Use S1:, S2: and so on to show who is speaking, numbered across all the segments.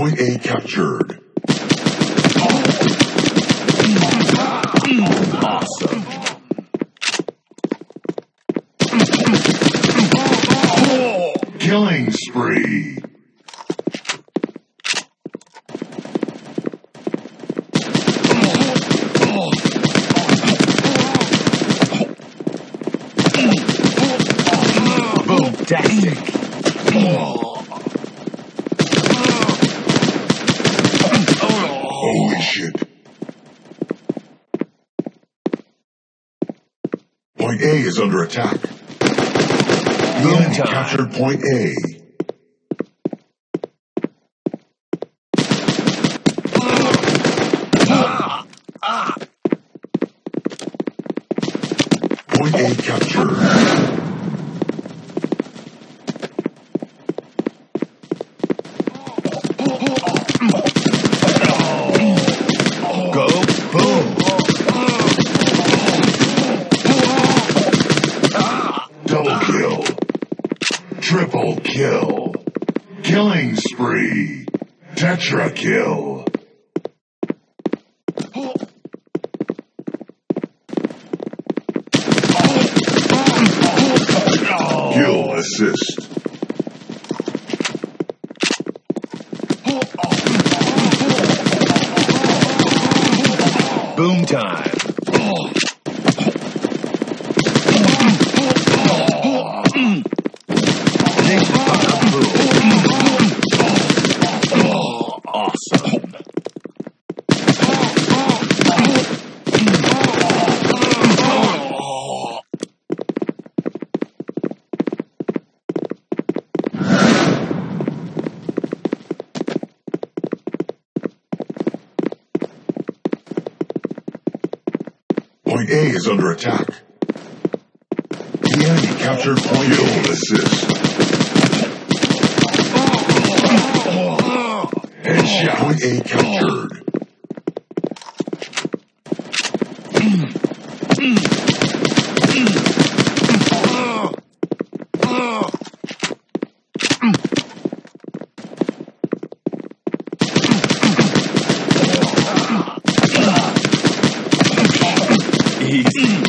S1: Point A captured.
S2: Awesome.
S1: Killing spree.
S2: Boom-tastic.
S1: Holy shit. Point A is under attack. The enemy captured Point A. Point A captured.
S2: Go boom.
S1: Double kill. Triple kill. Killing spree. Tetra kill. Kill assist.
S2: Boom time. Awesome.
S1: Point A is under attack. The enemy captured Point A. Kill assist. Headshot. Point A captured.
S2: Easy.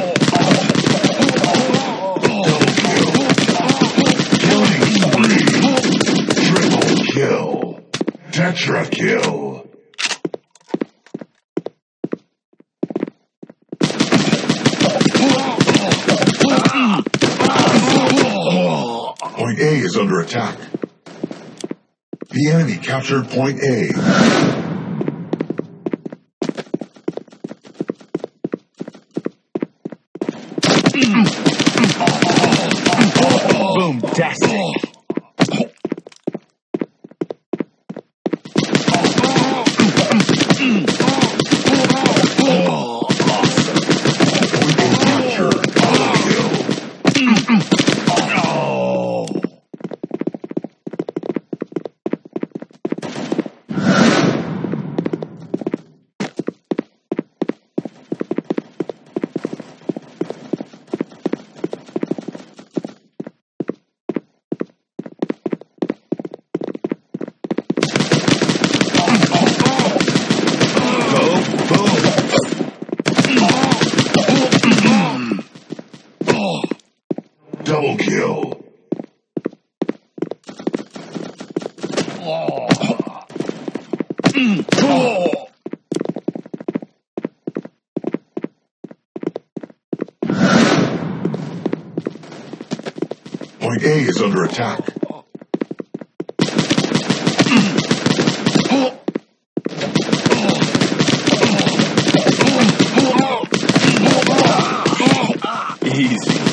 S1: Tetra kill. Point A is under attack. The enemy captured Point A.
S2: Boom-tastic. Double kill. Point A is under attack. Easy.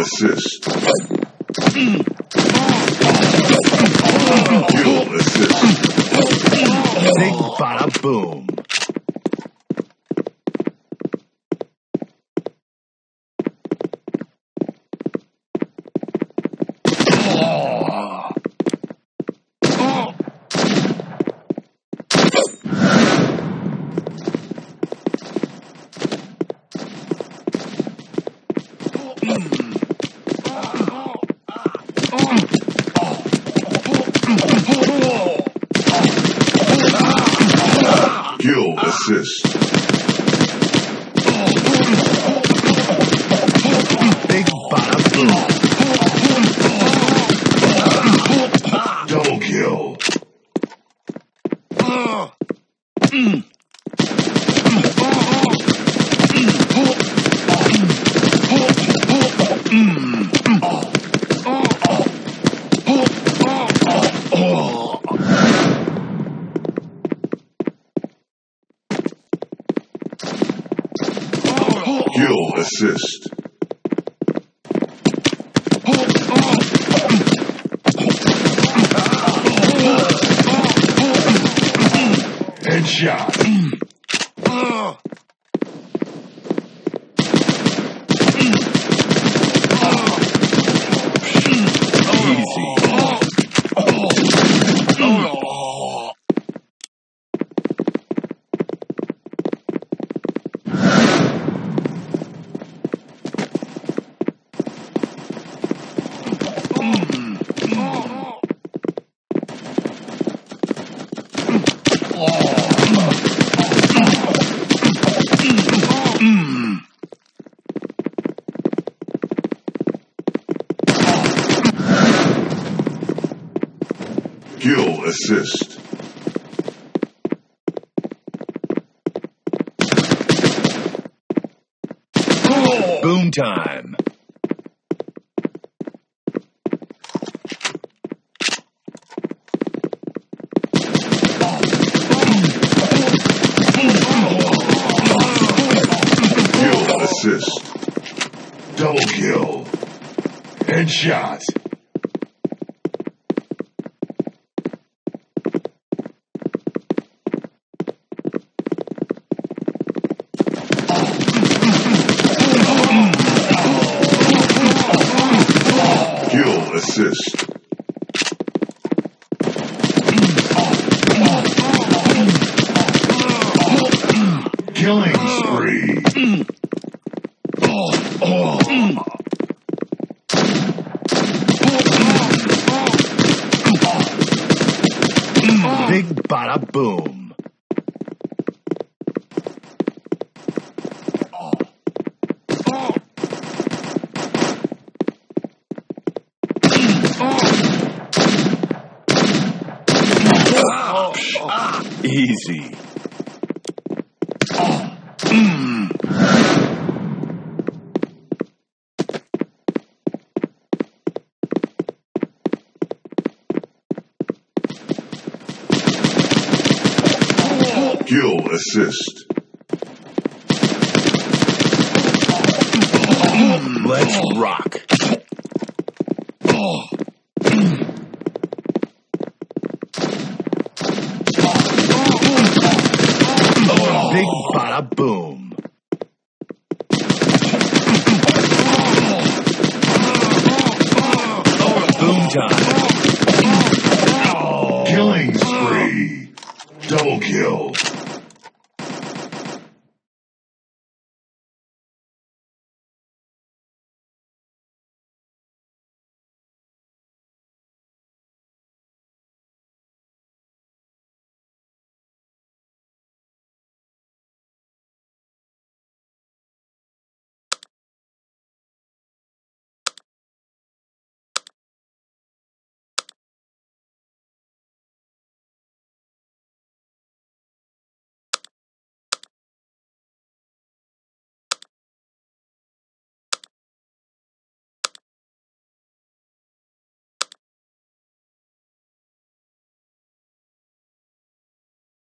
S1: assist. Kill assist.
S2: Big bada boom.
S1: Kill assist.
S2: Big bada boom.
S1: Double kill. Kill assist. Headshot.
S2: Easy.
S1: Kill assist.
S2: Boom time.
S1: Kill assist. Double kill. Headshot. Kill assist. Killing spree.
S2: Big bada boom. Easy.
S1: Kill assist.
S2: Let's rock. Big bada boom. Boom time.
S1: Killing spree. Double kill.